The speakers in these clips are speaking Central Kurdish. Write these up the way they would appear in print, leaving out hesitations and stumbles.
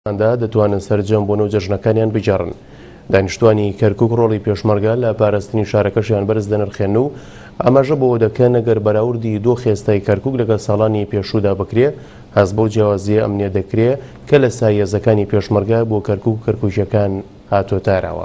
دا دەتوانن سەرجەم بۆ نەو جەژنەکانیان بجارن. دانیشتوانی کەرکووک ڕۆڵی پێشمەرگە لە پاراستنی شارەکەشیان بەرز دەنرخێن و ئاماژە بۆ دەکەن ئەگەر بەراوردی دۆ خێستای کەرکووک لەگەڵ ساڵانی پێشوودا بکرێ هەست بۆ جیاوازیە ئەمنیە دەکرێت کە لە سایەزەکانی پێشمەرگە بۆ کەرکووک و کەرکووکیەکان هاتۆتارەوە.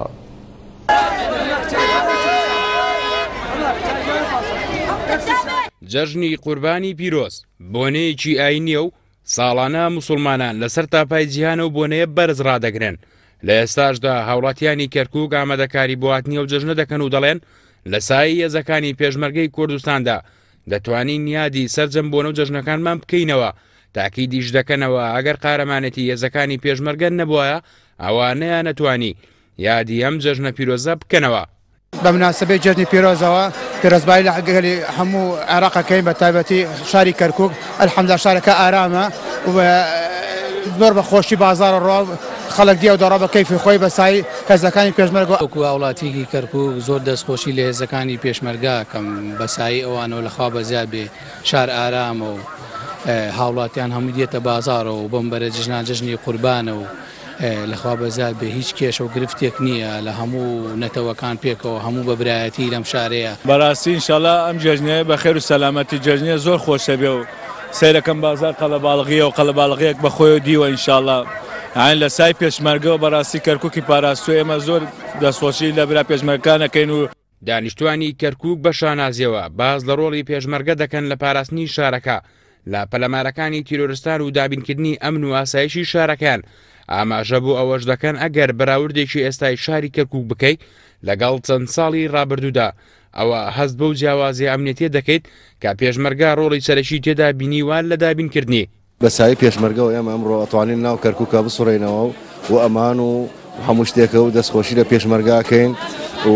جەژنی قوربانی پیرۆز بۆنەیەکی ئاینیە و ساڵانە موسڵمانان لەسەر تاپای جیهانە و بۆنەیە بەرز ڕادەگرن. لە ئێستاشدا هاوڵاتیانی کەرکووک ئامادەکاری بۆ هاتنیە و جەژنە دەکەن و دەڵێن لە سایەی هێزەکانی پێشمەرگەی کوردستاندا دەتوانین یادی سەرجەم بۆنە و جەژنەکانمان بکەینەوە. تاکیدیش دەکەنەوە ئەگەر قارەمانەتی هێزەکانی پێشمەرگە نەبووایە ئەوانەیە نەتوانی یادی ئەم جەژنە پیرۆزە بکەنەوە. بمناسبة جژنی پیرۆزەوە پیرۆزبایی لە هەموو عێراقەکەی بە تایبەتی شاری کەرکووک الحەمدوللا شارەکە ئارامە و زۆر بە خۆشی بازاڕە ڕۆ خەڵک دیە و دەڕۆ بە کەیفی خۆی بە سای هێزەکانی پێشمەرگە. وەکو هاوڵاتیەکی کەرکووک زۆر دەستخۆشی لە هێزەکانی پێشمەرگە کەم بە سایی ئەوانەوە لەخوا بەزیاد بێ شار ئارامە و هاوڵاتیان هەموو دێتە بازاڕەوە و بەم بەرە جژنان جژنی قوربانە و لەخوا بەزیاد بێ هیچ کێشە و گرفتێک نییە لە هەموو نەتەوەکان پێکەوە هەموو بە برایەتی لەم شارەیە. بەڕاستی ئینشاڵڵا ئەم جەژنیە بە خێر و سەلامەتی جەژنیە زۆر خۆشە بێ و سەیرەکەم بازار قەڵەباڵغیە و قەڵەباڵغەیەک بەخۆی دیوە ئینشاڵڵا عین لە سای پێشمەرگەوە بەڕاستی کەرکووکی پاراستووە ئێمە زۆر دەستخۆشی لە برا پێشمەرگەکانەکەین و دانیشتوانی کەرکووک بە شانازیەوە باز لە ڕۆڵی پێشمەرگە دەکەن لە پاراستنی شارەکە لە پەلەمارەکانی تیرۆریستان و دابینکردنی ئەمن و ئاسایشی شارەکان. ئاماژە بوو ئەوەش دەکەن ئەگەر بەراوردێکی ئێستای شاری کەرکووک بکەیت لەگەڵ چەند ساڵی ڕابردوودا ئەوە هەست بەو جیاوازی ئەمنیەتیە دەکەیت کە پێشمەرگە ڕۆڵی سەرەکی تێدا بینیوان لە دابینکردنی. بەسایی پێشمەرگەوە ئێمە ئەمڕۆ ئەتوانین ناو کەرکووکە بسوڕێنەوە و ئەمان و هەموو شتێکە و دەستخۆشی لە پێشمەرگاکەین و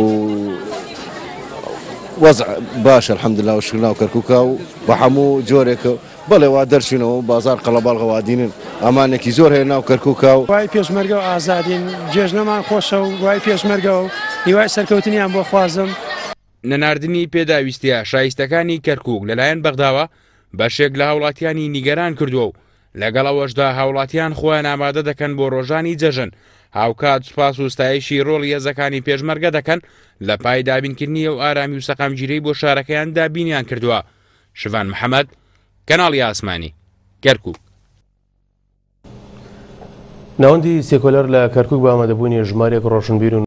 وەزع باشە الحەمدوللا و شکر ناو کەرکووکە و بە هەموو جۆرێکە بەڵێ وا دەرچینەوە و بازار قەڵەباڵغەوا دینن ئەمانێکی زۆر هەیە ناو کەرکووکە و وای پێشمەرگە و ئازادین جێژنەمان خۆشە و وای پێشمەرگە و هیوای سەرکەوتنیان بۆ خوازم. نەناردنی پێداویستیە شایستەکانی کەرکووک لەلایەن بەغداوە بەشێک لە هاوڵاتیانی نیگەران کردووە و لەگەڵەوەشدا هاوڵاتیان خۆیان ئامادە دەکەن بۆ ڕۆژانی جەژن. هاوکات سوپاس و ستایشی ڕۆڵی هێزەکانی پێشمەرگە دەکەن لە پای دابینکردنی و ئارامی و سەقامگیری بۆ شارەکەیان دابینیان کردووە. شڤان محەممەد، کەناڵی ئاسمانی، کەرکووک. ناوەندی سێکۆلەر لە کەرکووک بە ئامادەبوونی ژمارێک ڕۆشنبیر و